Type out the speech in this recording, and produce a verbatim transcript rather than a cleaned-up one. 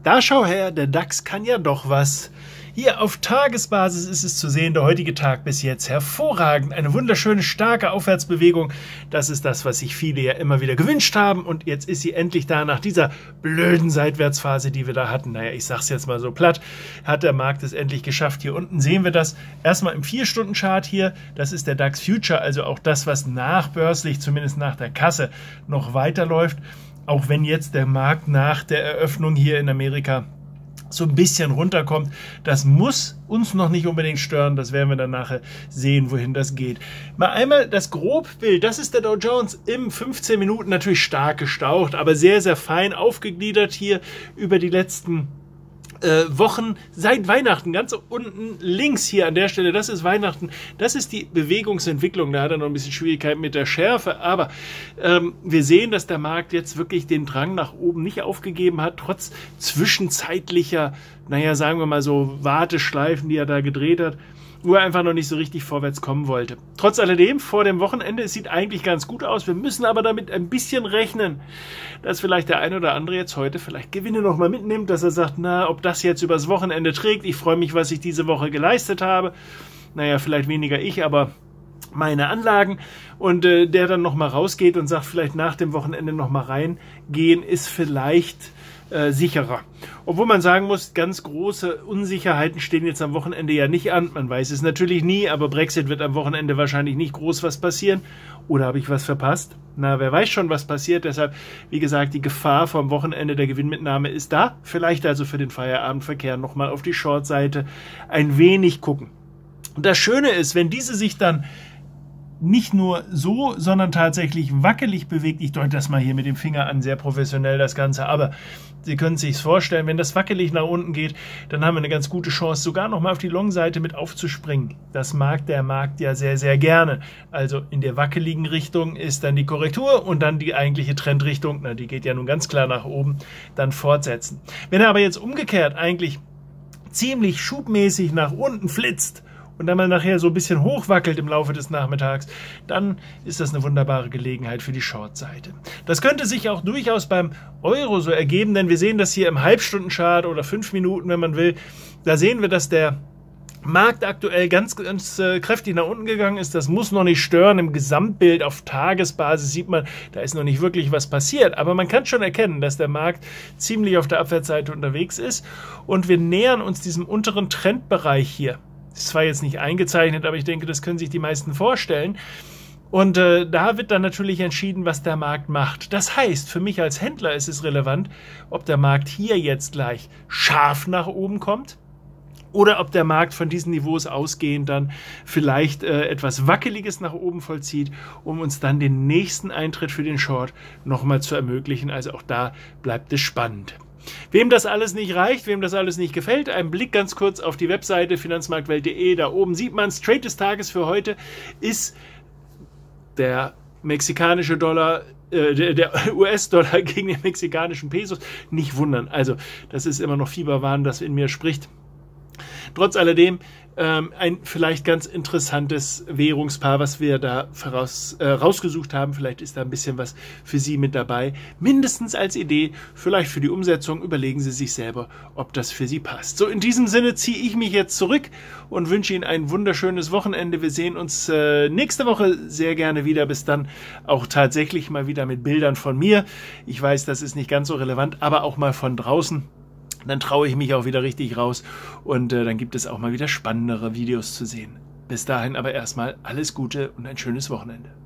Da schau her, der DAX kann ja doch was. Hier auf Tagesbasis ist es zu sehen, der heutige Tag bis jetzt hervorragend. Eine wunderschöne, starke Aufwärtsbewegung. Das ist das, was sich viele ja immer wieder gewünscht haben. Und jetzt ist sie endlich da nach dieser blöden Seitwärtsphase, die wir da hatten. Naja, ich sag's jetzt mal so platt, hat der Markt es endlich geschafft. Hier unten sehen wir das erstmal im vier Stunden Chart hier. Das ist der DAX Future, also auch das, was nachbörslich, zumindest nach der Kasse, noch weiterläuft. Auch wenn jetzt der Markt nach der Eröffnung hier in Amerika so ein bisschen runterkommt. Das muss uns noch nicht unbedingt stören. Das werden wir dann nachher sehen, wohin das geht. Mal einmal das Grobbild. Das ist der Dow Jones im fünfzehn Minuten, natürlich stark gestaucht, aber sehr, sehr fein aufgegliedert hier über die letzten äh, Wochen seit Weihnachten. Ganz unten links hier an der Stelle, das ist Weihnachten. Das ist die Bewegungsentwicklung. Da hat er noch ein bisschen Schwierigkeiten mit der Schärfe, aber ähm, wir sehen, dass der Markt jetzt wirklich den Drang nach oben nicht aufgegeben hat, trotz zwischenzeitlicher, naja, sagen wir mal so, Warteschleifen, die er da gedreht hat, wo er einfach noch nicht so richtig vorwärts kommen wollte. Trotz alledem, vor dem Wochenende, es sieht eigentlich ganz gut aus. Wir müssen aber damit ein bisschen rechnen, dass vielleicht der eine oder andere jetzt heute vielleicht Gewinne nochmal mitnimmt, dass er sagt, na, ob das jetzt übers Wochenende trägt. Ich freue mich, was ich diese Woche geleistet habe. Naja, vielleicht weniger ich, aber meine Anlagen. Und äh, der dann nochmal rausgeht und sagt, vielleicht nach dem Wochenende nochmal reingehen, ist vielleicht Äh, sicherer. Obwohl man sagen muss, ganz große Unsicherheiten stehen jetzt am Wochenende ja nicht an. Man weiß es natürlich nie, aber Brexit wird am Wochenende wahrscheinlich nicht groß was passieren. Oder habe ich was verpasst? Na, wer weiß schon, was passiert. Deshalb, wie gesagt, die Gefahr vom Wochenende der Gewinnmitnahme ist da. Vielleicht also für den Feierabendverkehr nochmal auf die Short-Seite ein wenig gucken. Und das Schöne ist, wenn diese sich dann nicht nur so, sondern tatsächlich wackelig bewegt. Ich deute das mal hier mit dem Finger an, sehr professionell das Ganze, aber Sie können sich vorstellen, wenn das wackelig nach unten geht, dann haben wir eine ganz gute Chance, sogar noch mal auf die Long-Seite mit aufzuspringen. Das mag der Markt ja sehr, sehr gerne. Also in der wackeligen Richtung ist dann die Korrektur und dann die eigentliche Trendrichtung, na, die geht ja nun ganz klar nach oben, dann fortsetzen. Wenn er aber jetzt umgekehrt eigentlich ziemlich schubmäßig nach unten flitzt und dann mal nachher so ein bisschen hochwackelt im Laufe des Nachmittags, dann ist das eine wunderbare Gelegenheit für die Short-Seite. Das könnte sich auch durchaus beim Euro so ergeben, denn wir sehen das hier im Halbstunden-Chart oder fünf Minuten, wenn man will. Da sehen wir, dass der Markt aktuell ganz, ganz äh, kräftig nach unten gegangen ist. Das muss noch nicht stören. Im Gesamtbild auf Tagesbasis sieht man, da ist noch nicht wirklich was passiert. Aber man kann schon erkennen, dass der Markt ziemlich auf der Abwärtsseite unterwegs ist. Und wir nähern uns diesem unteren Trendbereich hier. Ist zwar jetzt nicht eingezeichnet, aber ich denke, das können sich die meisten vorstellen. Und äh, da wird dann natürlich entschieden, was der Markt macht. Das heißt, für mich als Händler ist es relevant, ob der Markt hier jetzt gleich scharf nach oben kommt oder ob der Markt von diesen Niveaus ausgehend dann vielleicht äh, etwas Wackeliges nach oben vollzieht, um uns dann den nächsten Eintritt für den Short nochmal zu ermöglichen. Also auch da bleibt es spannend. Wem das alles nicht reicht, wem das alles nicht gefällt, ein Blick ganz kurz auf die Webseite finanzmarktwelt punkt de. Da oben sieht man, Trade des Tages für heute ist der mexikanische Dollar, äh, der, der U S-Dollar gegen den mexikanischen Pesos. Nicht wundern, also das ist immer noch Fieberwahn, das in mir spricht. Trotz alledem ähm, ein vielleicht ganz interessantes Währungspaar, was wir da voraus, äh, rausgesucht haben. Vielleicht ist da ein bisschen was für Sie mit dabei. Mindestens als Idee, vielleicht für die Umsetzung. Überlegen Sie sich selber, ob das für Sie passt. So, in diesem Sinne ziehe ich mich jetzt zurück und wünsche Ihnen ein wunderschönes Wochenende. Wir sehen uns äh, nächste Woche sehr gerne wieder. Bis dann auch tatsächlich mal wieder mit Bildern von mir. Ich weiß, das ist nicht ganz so relevant, aber auch mal von draußen. Dann traue ich mich auch wieder richtig raus und äh, dann gibt es auch mal wieder spannendere Videos zu sehen. Bis dahin aber erstmal alles Gute und ein schönes Wochenende.